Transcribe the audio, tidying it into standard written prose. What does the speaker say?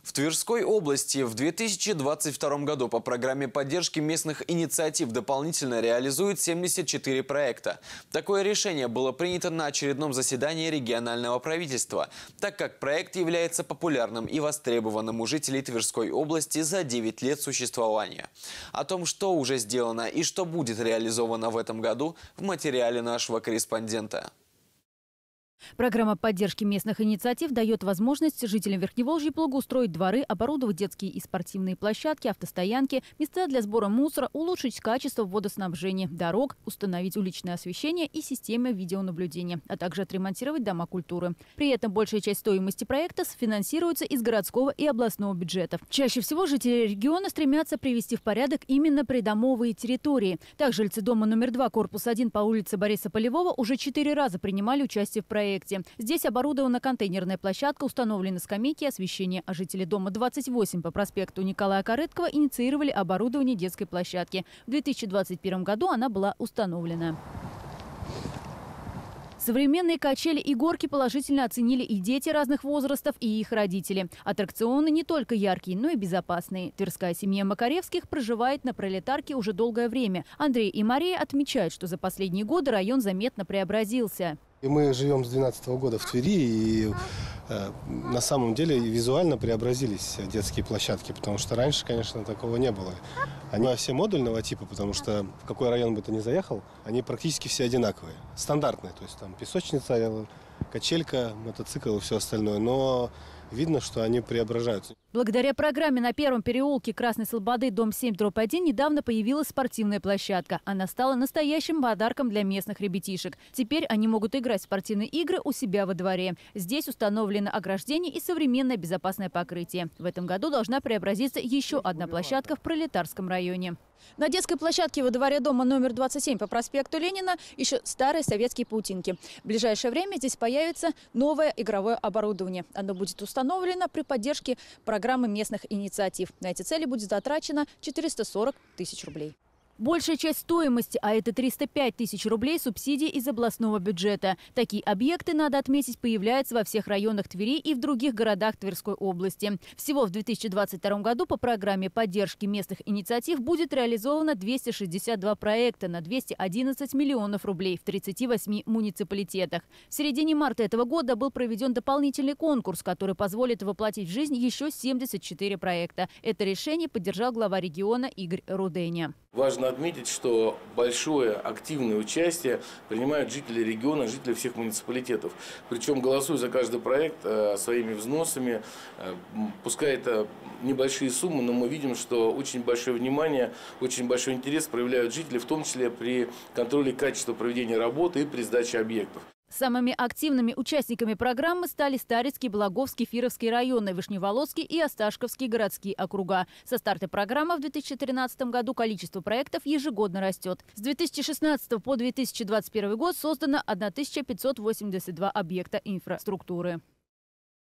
В Тверской области в 2022 году по программе поддержки местных инициатив дополнительно реализуют 74 проекта. Такое решение было принято на очередном заседании регионального правительства, так как проект является популярным и востребованным у жителей Тверской области за 9 лет существования. О том, что уже сделано и что будет реализовано в этом году, в материале нашего корреспондента. Программа поддержки местных инициатив дает возможность жителям Верхневолжья благоустроить дворы, оборудовать детские и спортивные площадки, автостоянки, места для сбора мусора, улучшить качество водоснабжения, дорог, установить уличное освещение и системы видеонаблюдения, а также отремонтировать дома культуры. При этом большая часть стоимости проекта сфинансируется из городского и областного бюджетов. Чаще всего жители региона стремятся привести в порядок именно придомовые территории. Так, жильцы дома номер 2, корпус 1 по улице Бориса Полевого уже 4 раза принимали участие в проекте. Здесь оборудована контейнерная площадка, установлены скамейки и освещение. А жители дома 28 по проспекту Николая Корыткова инициировали оборудование детской площадки. В 2021 году она была установлена. Современные качели и горки положительно оценили и дети разных возрастов, и их родители. Аттракционы не только яркие, но и безопасные. Тверская семья Макаревских проживает на Пролетарке уже долгое время. Андрей и Мария отмечают, что за последние годы район заметно преобразился. Мы живем с 2012 года в Твери, и на самом деле визуально преобразились детские площадки, потому что раньше, конечно, такого не было. Они все модульного типа, потому что в какой район бы ты ни заехал, они практически все одинаковые, стандартные. То есть там песочница, качелька, мотоцикл и все остальное, но видно, что они преображаются. Благодаря программе на Первом переулке Красной Слободы, дом 7/1, недавно появилась спортивная площадка. Она стала настоящим подарком для местных ребятишек. Теперь они могут играть в спортивные игры у себя во дворе. Здесь установлено ограждение и современное безопасное покрытие. В этом году должна преобразиться еще одна площадка в Пролетарском районе. На детской площадке во дворе дома номер 27 по проспекту Ленина еще старые советские паутинки. В ближайшее время здесь появится новое игровое оборудование. Оно будет установлено при поддержке программы местных инициатив. На эти цели будет затрачено 440 тысяч рублей. Большая часть стоимости, а это 305 тысяч рублей, субсидий из областного бюджета. Такие объекты, надо отметить, появляются во всех районах Твери и в других городах Тверской области. Всего в 2022 году по программе поддержки местных инициатив будет реализовано 262 проекта на 211 миллионов рублей в 38 муниципалитетах. В середине марта этого года был проведен дополнительный конкурс, который позволит воплотить в жизнь еще 74 проекта. Это решение поддержал глава региона Игорь Руденя. Важно отметить, что большое активное участие принимают жители региона, жители всех муниципалитетов. Причем голосуя за каждый проект своими взносами, пускай это небольшие суммы, но мы видим, что очень большое внимание, очень большой интерес проявляют жители, в том числе при контроле качества проведения работы и при сдаче объектов. Самыми активными участниками программы стали Старицкий, Благовский, Фировский районы, Вышневолодский и Осташковский городские округа. Со старта программы в 2013 году количество проектов ежегодно растет. С 2016 по 2021 год создано 1582 объекта инфраструктуры.